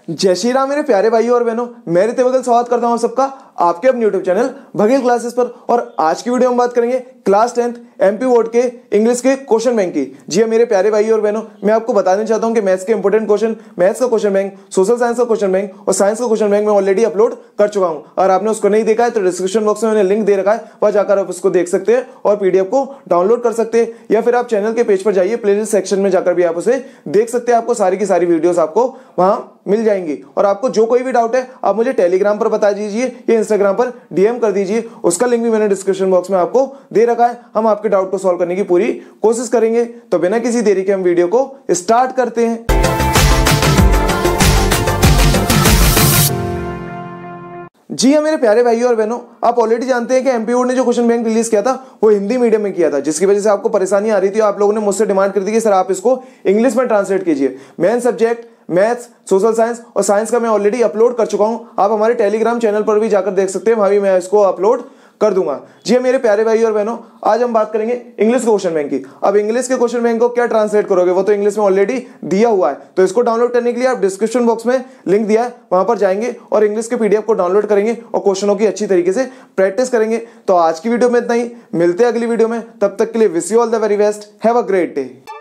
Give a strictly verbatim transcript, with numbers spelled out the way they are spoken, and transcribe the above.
जय श्री राम मेरे प्यारे भाइयों और बहनों, मैं रितेश बघेल स्वागत करता हूं सबका आपके अपने यूट्यूब चैनल बघेल क्लासेस पर। और आज की वीडियो में बात करेंगे क्लास टेंथ एमपी बोर्ड के इंग्लिश के क्वेश्चन बैंक की। जी हाँ मेरे प्यारे भाइयों और बहनों, मैं आपको बताना चाहता हूं कि मैथ्स के इंपॉर्टेंट क्वेश्चन, मैथ्स का क्वेश्चन बैंक, सोशल साइंस का क्वेश्चन बैंक और साइंस का क्वेश्चन बैंक मैं ऑलरेडी अपलोड कर चुका हूं। और आपने उसको नहीं देखा है तो डिस्क्रिप्शन बॉक्स में मैंने लिंक दे रखा है, वहां जाकर आप उसको देख सकते हैं और पीडीएफ को डाउनलोड कर सकते हैं, या फिर आप चैनल के पेज पर जाइए, प्लेलिस्ट सेक्शन में जाकर भी आप उसे देख सकते हैं। आपको सारी की सारी वीडियोस आपको वहां मिल जाएंगी। और आपको जो कोई भी डाउट है आप मुझे टेलीग्राम पर बता दीजिए या इंस्टाग्राम पर डीएम कर दीजिए, उसका लिंक भी मैंने डिस्क्रिप्शन बॉक्स में आपको दे रखा है। हम आपके डाउट को सॉल्व करने की पूरी कोशिश करेंगे। तो बिना किसी देरी के हम वीडियो को स्टार्ट करते हैं। जी हाँ मेरे प्यारे भाइयों और बहनों, आप ऑलरेडी जानते हैं कि एमपी बोर्ड ने जो क्वेश्चन बैंक रिलीज किया था वो हिंदी मीडियम में किया था, जिसकी वजह से आपको परेशानी आ रही थी। आप लोगों ने मुझसे डिमांड कर दी कि सर आप इसको इंग्लिश में ट्रांसलेट कीजिए। Main subject maths, social science और साइंस का मैं ऑलरेडी अपलोड कर चुका हूं। आप हमारे टेलीग्राम चैनल पर भी जाकर देख सकते हैं, वहां भी मैं इसको अपलोड कर दूंगा। जी मेरे प्यारे भाई और बहनों, आज हम बात करेंगे इंग्लिश के क्वेश्चन बैंक की। अब इंग्लिश के क्वेश्चन बैंक को क्या ट्रांसलेट करोगे, वो तो इंग्लिश में ऑलरेडी दिया हुआ है। तो इसको डाउनलोड करने के लिए आप डिस्क्रिप्शन बॉक्स में लिंक दिया है, वहां पर जाएंगे और इंग्लिश के पीडीएफ को डाउनलोड करेंगे और क्वेश्चनों की अच्छी तरीके से प्रैक्टिस करेंगे। तो आज की वीडियो में इतना ही, मिलते हैं अगली वीडियो में। तब तक के लिए wish you all the very best, have a great day.